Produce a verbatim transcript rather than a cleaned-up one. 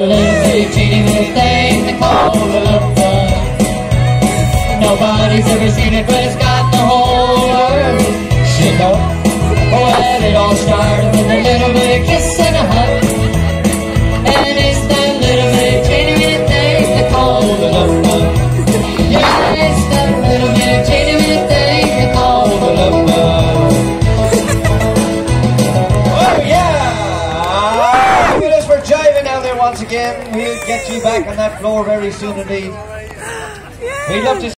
little bitty teeny little thing they call the love bug. Nobody's ever seen it, but it's got the whole world shook up. Well, it all started with a little bitty kiss and a hug, and it's that little bitty teeny little thing they call the love bug. Yeah, it's that little bitty teeny little thing they call the love bug. Oh yeah! Look at us for jiving out there once again. We'll get you back on that floor very soon indeed. We'd love to